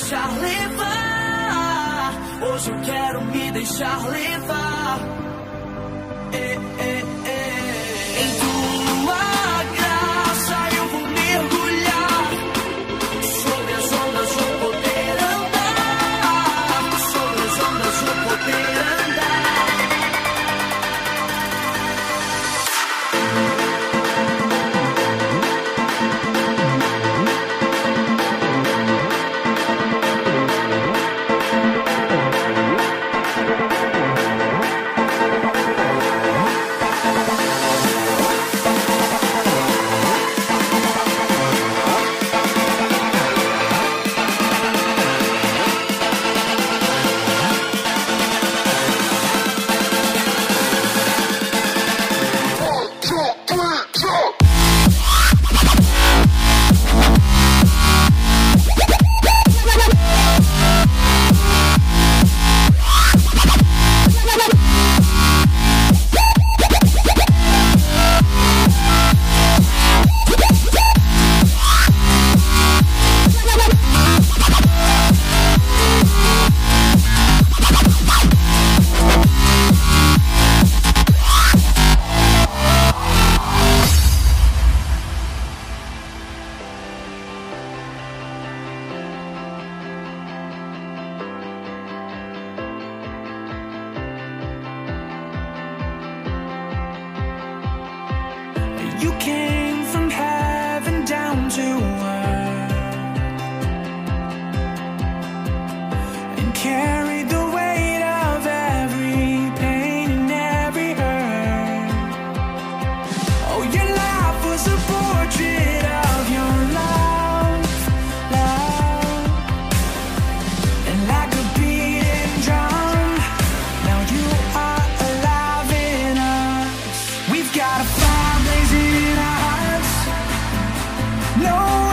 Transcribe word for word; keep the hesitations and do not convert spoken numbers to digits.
deixar levar. Hoje eu quero me deixar levar. É, é, é. Em tua graça eu vou mergulhar. Sobre as ondas vou poder andar. Sobre as ondas vou poder andar. You came from heaven down to earth and carried the weight of every pain and every hurt. Oh, your life was a portrait of your love, love. And like a beating drum, now you are alive in us. We've got a fire blazing in our hearts. No